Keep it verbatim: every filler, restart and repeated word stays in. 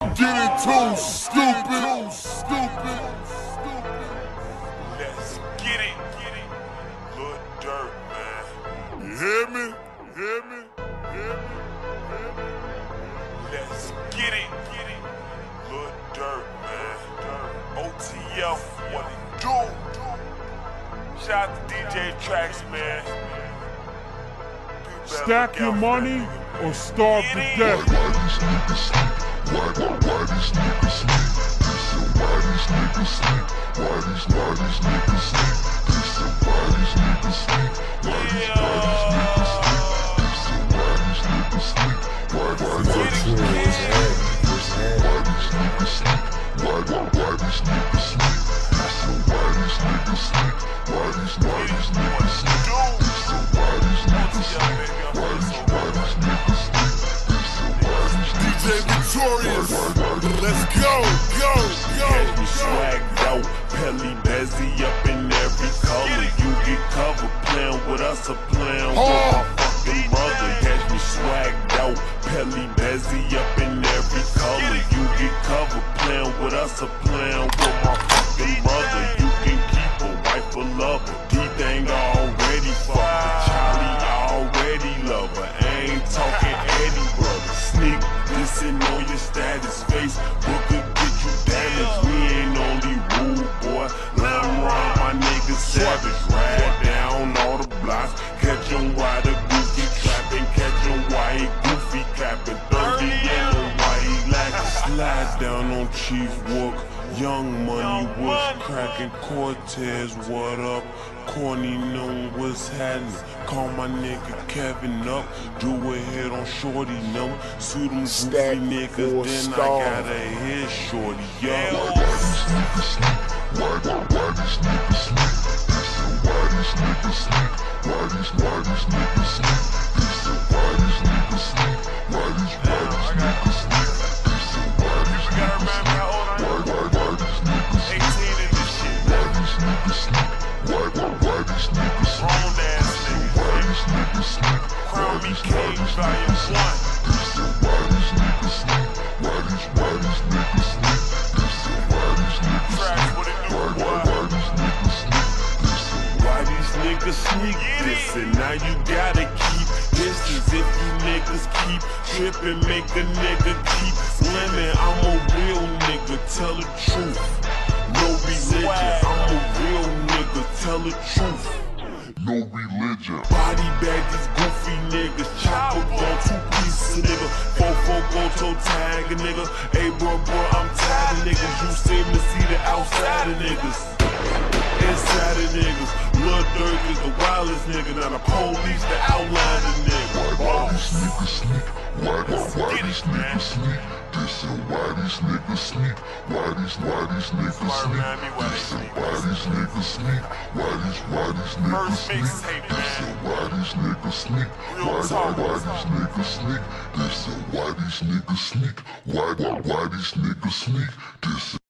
Getting too stupid, stupid, stupid. Let's get it, get it. Lil Durk, man. You hear me? You hear me? You hear me? You hear me? Let's get it, get it. Lil Durk, man. O T F, what it do? Shout out to D J Tracks, man. Stack your money or starve to death. Why, why, why these niggas sleep? Dissin, why these niggas sleep? Why these, why these niggas sleep? Dissin, why these niggas sleep? Why these, why these niggas sleep? Dissin, why these niggas sleep? Why, why, why these niggas sleep? Why these niggas sleep? Why, why, why these niggas sleep? Dissin, why these niggas sleep? Why these, why these niggas sleep? Dissin, why these niggas sleep? Why these, why these niggas sleep? D J Victorious, let's go, go, go. Catch me swagged out, Pelly Bezzy up in every color. You get covered playing with us or playing with my fucking brother. Catch me swagged out, Pelly Bezzy up in every color. You get covered playing with us or playing with my fucking brother. You can keep a wife or lover. D-Thing already fucked. Charlie already love her. Ain't talking Eddie brother. Sneak Dissin on your status, Facebook could get you damaged. We ain't on the rude boy. Let 'em run, my niggas savage. Ride down all the blocks, catch 'em while the goofy trapping, catch 'em while he goofy clapping. thirty in the while he lacking. Slide down on Chief Wook. Young Money was cracking. Cortez, what up? Corny know what's happening. Call my nigga Kevin up. Do a hit on Shorty number. Suit them goofy niggas, then I gotta hit Shorty. Yo. Why these niggas sleep? Why, why, why these niggas sleep? Dissin, why these niggas sleep? Why these, why these niggas sleep? Dissin, why these niggas sleep? Why these, why these niggas sleep? Dissin, why these niggas sleep? Why, why, why these niggas sleep? Why these niggas sleep? Why, why, why these niggas sleep? Dissin, why these niggas sleep? Why these, why these niggas sleep? Dissin, why these niggas sleep? Why these, why these niggas sleep? Dissin, why these niggas sleep? Why, why, why these niggas sleep? Dissin, why these niggas sneak dissin'? Now you gotta keep distance. If you niggas keep trippin', make a nigga keep slimming. I'm a real nigga, tell the truth. No religion, I'm a real nigga, tell the truth. no religion. Body bag these goofy niggas, chopper gon' two pieces, nigga. Fofo gon' toe tag a nigga. Hey bro, bro, I'm tired of niggas. You seem to see the outside of niggas, inside of niggas. Lil Durk is the wildest nigga, now the police the outline of nigga. Why, why these niggas sleep? Why, why, why these niggas sleep? Dissin, why these niggas sleep? Why these, why these niggas sleep? Dissin, why these niggas sleep? Why these, why these niggas sleep? Dissin, why these niggas sleep? Why, why, why these niggas sleep? Dissin, why these niggas sleep? Why, why, why these niggas sleep? Dissin.